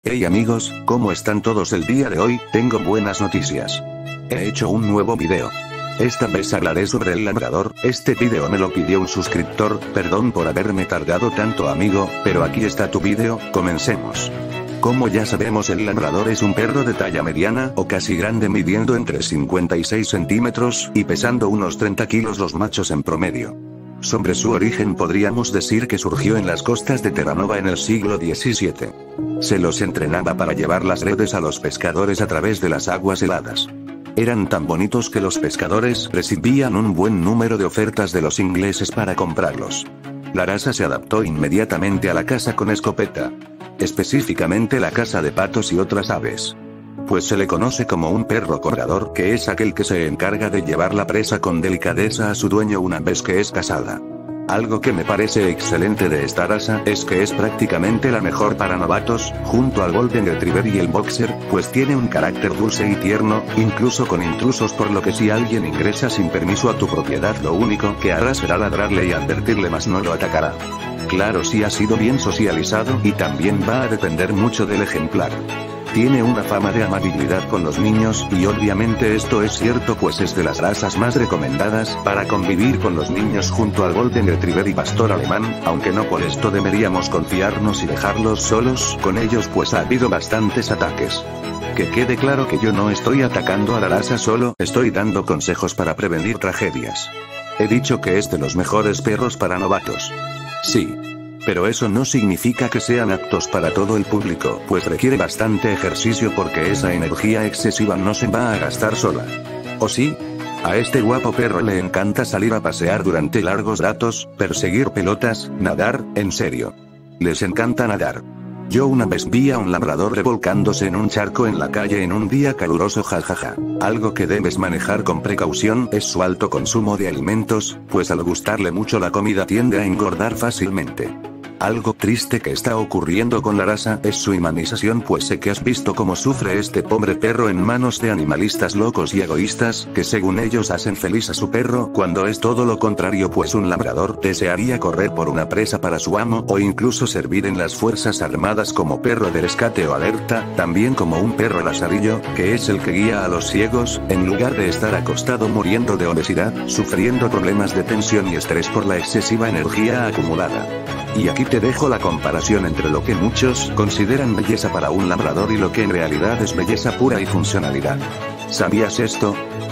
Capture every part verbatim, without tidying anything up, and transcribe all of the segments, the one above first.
Hey amigos, ¿cómo están todos el día de hoy? Tengo buenas noticias. He hecho un nuevo video. Esta vez hablaré sobre el labrador. Este video me lo pidió un suscriptor, perdón por haberme tardado tanto amigo, pero aquí está tu video, comencemos. Como ya sabemos, el labrador es un perro de talla mediana o casi grande, midiendo entre cincuenta y seis centímetros, y pesando unos treinta kilos los machos en promedio. Sobre su origen podríamos decir que surgió en las costas de Terranova en el siglo diecisiete. Se los entrenaba para llevar las redes a los pescadores a través de las aguas heladas. Eran tan bonitos que los pescadores recibían un buen número de ofertas de los ingleses para comprarlos. La raza se adaptó inmediatamente a la caza con escopeta. Específicamente la caza de patos y otras aves. Pues se le conoce como un perro corredor, que es aquel que se encarga de llevar la presa con delicadeza a su dueño una vez que es cazada. Algo que me parece excelente de esta raza es que es prácticamente la mejor para novatos, junto al Golden Retriever y el Boxer, pues tiene un carácter dulce y tierno, incluso con intrusos, por lo que si alguien ingresa sin permiso a tu propiedad, lo único que hará será ladrarle y advertirle, mas no lo atacará. Claro, si ha sido bien socializado, y también va a depender mucho del ejemplar. Tiene una fama de amabilidad con los niños, y obviamente esto es cierto, pues es de las razas más recomendadas para convivir con los niños junto al Golden Retriever y Pastor Alemán, aunque no por esto deberíamos confiarnos y dejarlos solos con ellos, pues ha habido bastantes ataques. Que quede claro que yo no estoy atacando a la raza, solo estoy dando consejos para prevenir tragedias. He dicho que es de los mejores perros para novatos. Sí. Pero eso no significa que sean aptos para todo el público, pues requiere bastante ejercicio, porque esa energía excesiva no se va a gastar sola. ¿O sí? A este guapo perro le encanta salir a pasear durante largos ratos, perseguir pelotas, nadar, en serio. Les encanta nadar. Yo una vez vi a un labrador revolcándose en un charco en la calle en un día caluroso, jajaja. Algo que debes manejar con precaución es su alto consumo de alimentos, pues al gustarle mucho la comida tiende a engordar fácilmente. Algo triste que está ocurriendo con la raza es su humanización, pues sé que has visto cómo sufre este pobre perro en manos de animalistas locos y egoístas, que según ellos hacen feliz a su perro, cuando es todo lo contrario, pues un labrador desearía correr por una presa para su amo, o incluso servir en las fuerzas armadas como perro de rescate o alerta, también como un perro lazarillo, que es el que guía a los ciegos, en lugar de estar acostado muriendo de obesidad, sufriendo problemas de tensión y estrés por la excesiva energía acumulada. Y aquí te dejo la comparación entre lo que muchos consideran belleza para un labrador y lo que en realidad es belleza pura y funcionalidad. ¿Sabías esto?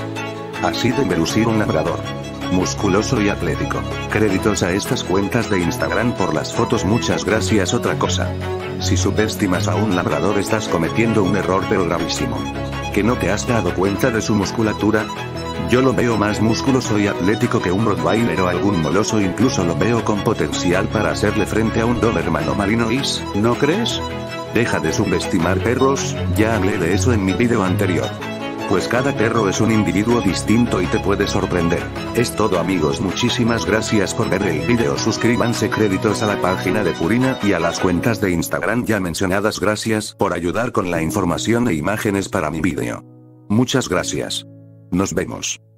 Así debe lucir un labrador. Musculoso y atlético. Créditos a estas cuentas de Instagram por las fotos, muchas gracias. Otra cosa. Si subestimas a un labrador estás cometiendo un error, pero gravísimo. ¿Que no te has dado cuenta de su musculatura? Yo lo veo más musculoso y atlético que un Rottweiler o algún moloso, incluso lo veo con potencial para hacerle frente a un Doberman o Malinois, ¿no crees? Deja de subestimar perros, ya hablé de eso en mi video anterior. Pues cada perro es un individuo distinto y te puede sorprender. Es todo amigos, muchísimas gracias por ver el video, suscríbanse, créditos a la página de Purina y a las cuentas de Instagram ya mencionadas, gracias por ayudar con la información e imágenes para mi video. Muchas gracias. Nos vemos.